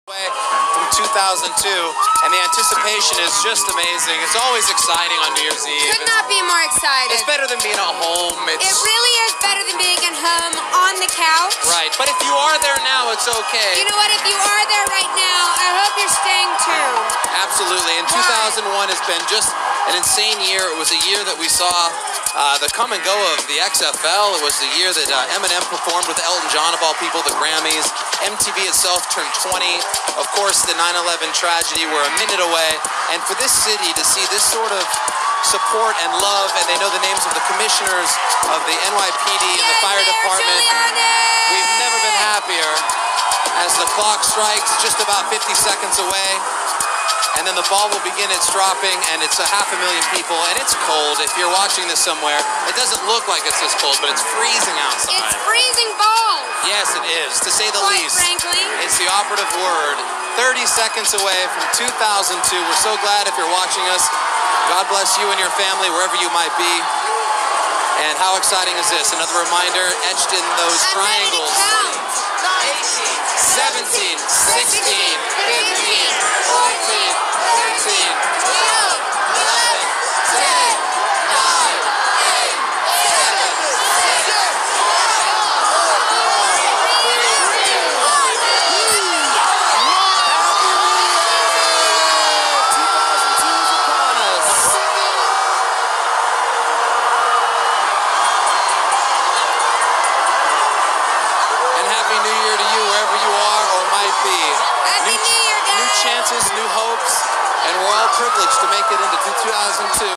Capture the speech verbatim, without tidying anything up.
From two thousand two, and the anticipation is just amazing. It's always exciting on New Year's Eve. Could not be more excited. It's better than being at home. It's, it really is better than being at home on the couch. Right, but if you are there now, it's okay. You know what? If you are there right now, I hope you're staying tuned. Absolutely, and two thousand one has been just an insane year. It was a year that we saw uh, the come and go of the X F L. It was the year that uh, Eminem performed with Elton John, of all people, the Grammys. M T V itself turned twenty. Of course, the nine eleven tragedy, we're a minute away. And for this city to see this sort of support and love, and they know the names of the commissioners of the N Y P D and yes, the fire Mayor department. Giuliani! We've never been happier. As the clock strikes just about fifty seconds away, and then the ball will begin its dropping, and it's a half a million people, and it's cold. If you're watching this somewhere, it doesn't look like it's this cold, but it's freezing outside. It's freezing balls. Yes, it is, to say the Quite least. frankly. It's the operative word. thirty seconds away from two thousand two. We're so glad if you're watching us. God bless you and your family, wherever you might be. And how exciting is this? Another reminder etched in those I'm triangles. ready to count. seventeen, sixteen, fifteen, fourteen, thirteen, twelve, eleven, ten, nine, eight, seven, six, five, four, three, two, one. two thousand two is upon us. And Happy New Year to you, wherever you are or might be. Happy New Year, guys. New chances, new hopes, and we're all privileged to make it into two thousand two.